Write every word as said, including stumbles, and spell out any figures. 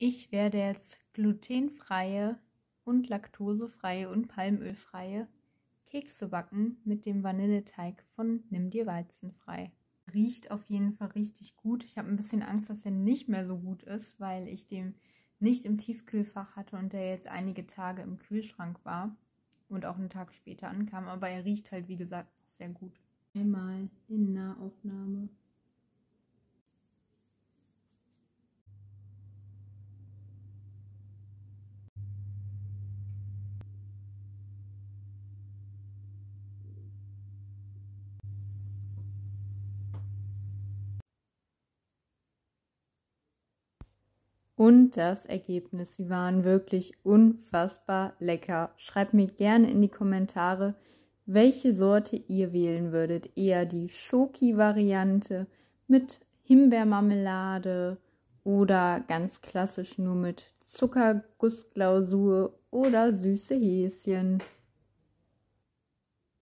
Ich werde jetzt glutenfreie und laktosefreie und palmölfreie Kekse backen mit dem Vanilleteig von Nimm dir Weizenfrei. Riecht auf jeden Fall richtig gut. Ich habe ein bisschen Angst, dass er nicht mehr so gut ist, weil ich den nicht im Tiefkühlfach hatte und der jetzt einige Tage im Kühlschrank war und auch einen Tag später ankam. Aber er riecht halt, wie gesagt, noch sehr gut. Einmal in Nahaufnahme. Und das Ergebnis, sie waren wirklich unfassbar lecker. Schreibt mir gerne in die Kommentare, welche Sorte ihr wählen würdet. Eher die Schoki-Variante mit Himbeermarmelade oder ganz klassisch nur mit Zuckergussglasur oder süße Häschen.